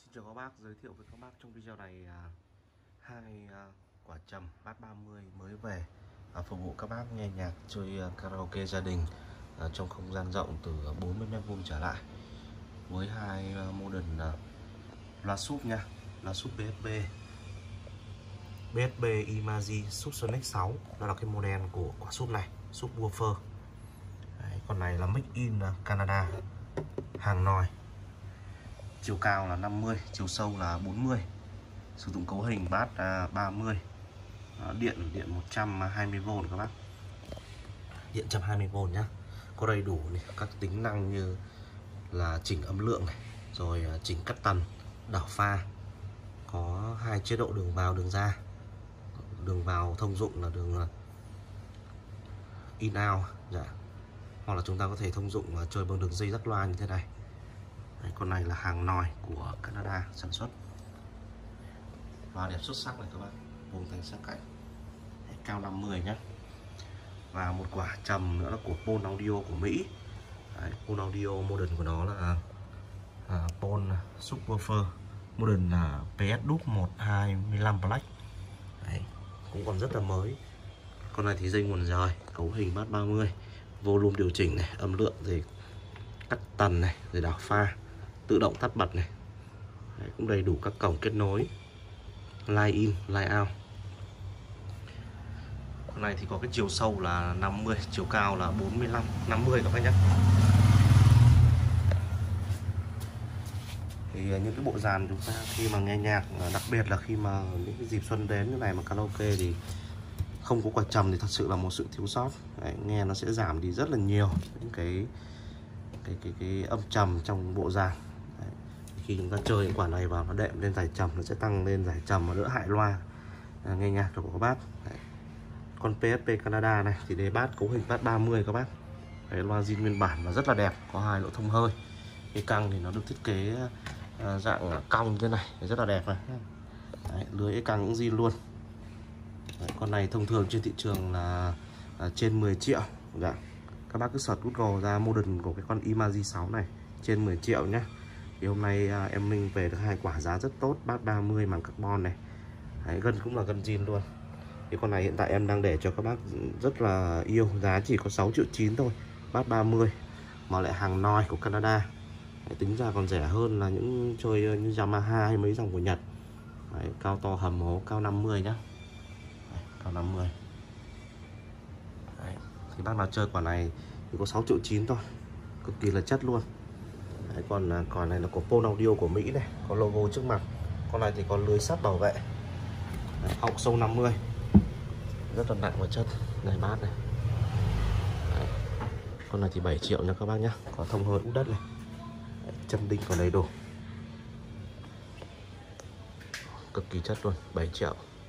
Xin chào các bác, giới thiệu với các bác trong video này hai quả trầm Bass 30 mới về phục vụ các bác nghe nhạc chơi karaoke gia đình trong không gian rộng từ 40 m² trở lại, với hai model loa súp nha, loa súp BSB Imagy Subsonic 6. Đó là cái model của quả súp này, súp woofer. Đấy, con này là Made in Canada, hàng nòi. Chiều cao là 50, chiều sâu là 40. Sử dụng cấu hình bass 30. Điện 120V các bác. Điện 120V nhá. Có đầy đủ này, các tính năng như là chỉnh âm lượng này, rồi chỉnh cắt tần, đảo pha. Có hai chế độ đường vào, đường ra. Đường vào thông dụng là đường in out, dạ. Hoặc là chúng ta có thể thông dụng chơi bằng đường dây dắt loa như thế này. Đấy, con này là hàng nòi của Canada sản xuất. Loa đẹp xuất sắc này các bạn, vuông thanh sắc cạnh. Đấy, cao 50 nhé. Và một quả trầm nữa là của Pol Audio của Mỹ. Đấy, Pol Audio model của nó là Pol Subwoofer, model là PS Dub 125 Black. Đấy, cũng còn rất là mới. Con này thì dây nguồn rời, cấu hình bass 30, volume điều chỉnh này, âm lượng thì cắt tần này, rồi đảo pha, tự động tắt bật này. Đấy, cũng đầy đủ các cổng kết nối, line in, line out. Con này thì có cái chiều sâu là 50, chiều cao là 45, 50 các bác nhé. Thì những cái bộ dàn chúng ta khi mà nghe nhạc, đặc biệt là khi mà những cái dịp xuân đến như này mà karaoke thì không có quả trầm thì thật sự là một sự thiếu sót. Đấy, nghe nó sẽ giảm đi rất là nhiều những cái âm trầm trong bộ dàn. Đấy, khi chúng ta chơi những quả này vào nó đệm lên giải trầm, nó sẽ tăng lên giải trầm và đỡ hại loa nghe nhạc của các bác. Đấy. Con PSP Canada này thì đề bass cấu hình bass 30 các bác. Đấy, loa zin nguyên bản và rất là đẹp, có hai lỗ thông hơi. Cái căng thì nó được thiết kế dạng cong như thế này, rất là đẹp này. Đấy, lưới căng cũng zin luôn. Đấy, con này thông thường trên thị trường là trên 10 triệu. Dạ. Các bác cứ search Google ra model của cái con Imagy 6 này trên 10 triệu nhé. Thì hôm nay em Minh về được hai quả giá rất tốt, bass 30 màng carbon này. Đấy, gân cũng là gân zin luôn. Thì con này hiện tại em đang để cho các bác rất là yêu, giá chỉ có 6,9 triệu thôi, bass 30 mà lại hàng nòi của Canada. Đấy, tính ra còn rẻ hơn là những chơi như Yamaha hay mấy dòng của Nhật. Đấy, cao to hầm hố, cao 50 nhá. Đấy, cao 50. Đấy, thì bác nào chơi quả này thì có 6,9 triệu thôi, cực kỳ là chất luôn. Đấy, còn quả này là của Pol Audio của Mỹ này, có logo trước mặt. Con này thì có lưới sắt bảo vệ. Đấy, họng sâu 50, rất là nặng và chất này, bass này. Đấy, con này thì 7 triệu nha các bác nhá, có thông hơi út đất này. Đấy, chân đinh còn đầy đủ, cực kỳ chất luôn, 7 triệu.